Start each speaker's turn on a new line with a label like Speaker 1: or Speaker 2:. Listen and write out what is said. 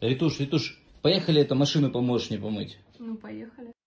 Speaker 1: Ритуш, поехали, эту машину поможешь мне помыть.
Speaker 2: Ну, поехали.